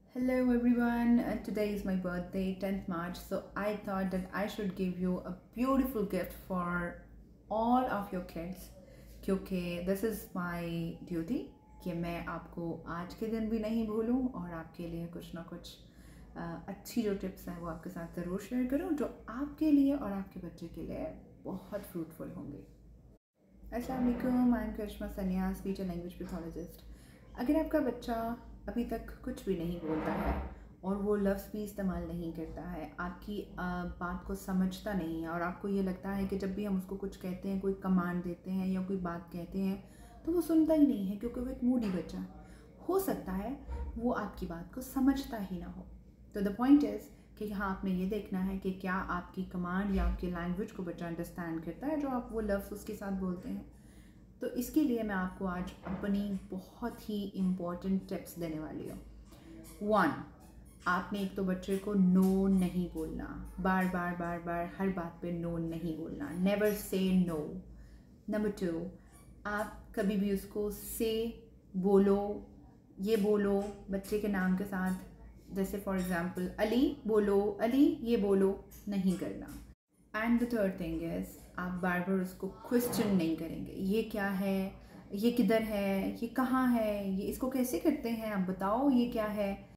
Hello everyone, today is my birthday, 10th March, so I thought that I should give you a beautiful gift for all of your kids क्योंकि this is my duty कि मैं आपको आज के दिन भी नहीं भूलूं और आपके लिए कुछ ना कुछ अच्छी जो टिप्स हैं वो आपके साथ ज़रूर शेयर करूं जो आपके लिए और आपके बच्चे के लिए बहुत फ्रूटफुल होंगे। अस्सलाम वालेकुम, आई एम करिश्मा सन्यास, स्पीच एंड लैंग्वेज पैथोलॉजिस्ट। अगर आपका बच्चा अभी तक कुछ भी नहीं बोलता है और वो लफ्ज़ भी इस्तेमाल नहीं करता है, आपकी बात को समझता नहीं है और आपको ये लगता है कि जब भी हम उसको कुछ कहते हैं, कोई कमांड देते हैं या कोई बात कहते हैं तो वो सुनता ही नहीं है क्योंकि वो एक मूडी बच्चा हो सकता है वो आपकी बात को समझता ही ना हो। तो द पॉइंट इज़ कि यहाँ आपने ये देखना है कि क्या आपकी कमांड या आपकी लैंग्वेज को बच्चा अंडरस्टैंड करता है जो आप वो लफ्ज़ उसके साथ बोलते हैं। तो इसके लिए मैं आपको आज अपनी बहुत ही इम्पॉर्टेंट टिप्स देने वाली हूँ। 1, आपने एक तो बच्चे को नो नहीं बोलना, बार बार बार बार हर बात पे नो नहीं बोलना, नेवर से नो। नंबर 2, आप कभी भी उसको से बोलो, ये बोलो बच्चे के नाम के साथ, जैसे फॉर एग्ज़ाम्पल अली बोलो, अली ये बोलो नहीं करना। And the third thing is आप बार बार उसको क्वेश्चन नहीं करेंगे, ये क्या है, ये किधर है, ये कहाँ है, ये इसको कैसे करते हैं, आप बताओ ये क्या है।